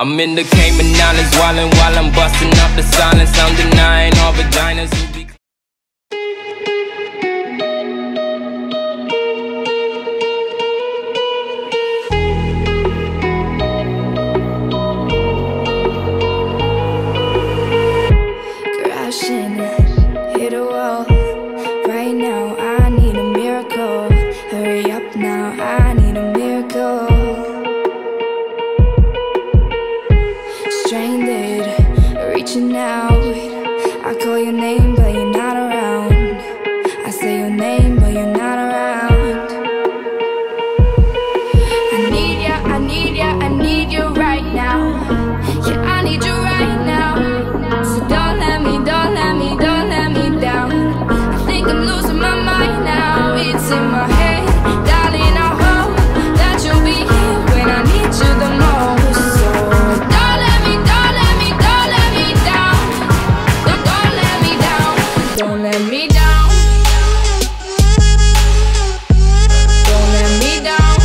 I'm in the Cayman Islands, wildin' while I'm busting up the silence. I'm denying all vaginas who be crashing, hit a wall. Right now, I need a miracle. Hurry up now, I need a miracle. Stranded, reaching out. I call your name, but you're not around. I say your name, but you're not around. I need ya, I need ya, I need you right now. Yeah, I need you right now. So don't let me down. I think I'm losing my mind now. It's in my head, darling, I hope that you'll be here when I need you the most. So don't let me down. Don't let me down. Don't let me down. Don't let me down.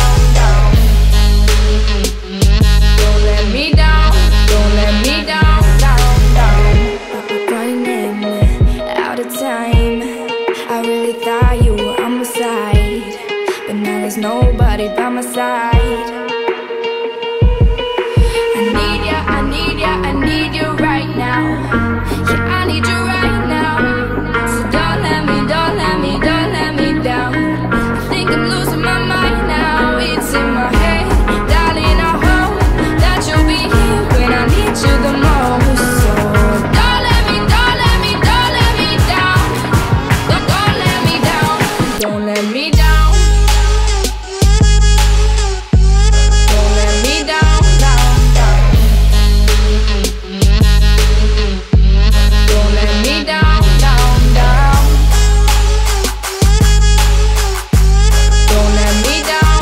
Don't let me down. Don't let me down. Running out of time. I really thought you were on my side, but now there's nobody by my side. I need ya, I need ya, I need you right now. Yeah, I need you right now. So don't let me down. I think I'm losing my mind now. It's in my head, darling, I hope that you'll be here when I need you the most. So don't let me down. Don't let me down. Don't let me down. Don't let me down. Don't let me down.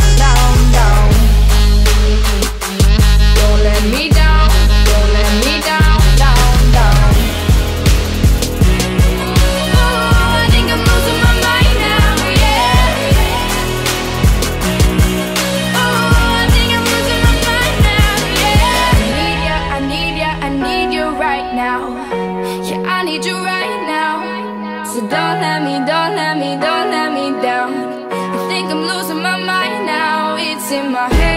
Don't let me down. Don't let me down. Oh, I think I'm losing my mind now, yeah. Oh, I think I'm losing my mind now, yeah. I need ya, I need you right now. Yeah, I need you right now. So don't let me down. I think I'm losing my mind now. It's in my head.